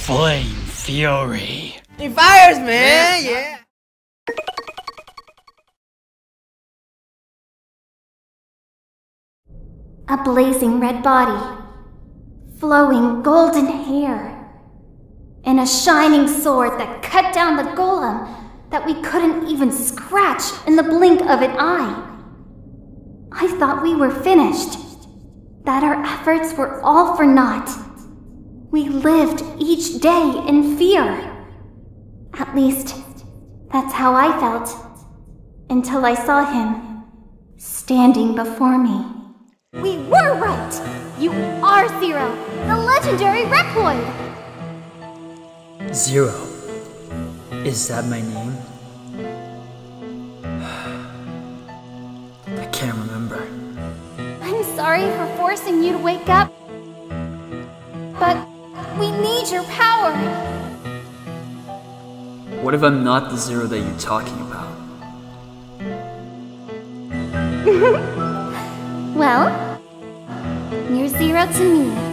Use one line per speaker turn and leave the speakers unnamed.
Flame Fury.
He fires, man! Yeah!
A blazing red body, flowing golden hair, and a shining sword that cut down the golem that we couldn't even scratch in the blink of an eye. I thought we were finished, that our efforts were all for naught. We lived each day in fear. At least, that's how I felt, until I saw him standing before me.
We were right! You are Zero, the legendary Reploid!
Zero. Is that my name? I can't remember.
I'm sorry for forcing you to wake up, but we need your power.
What if I'm not the Zero that you're talking about?
Well, you're Zero to me.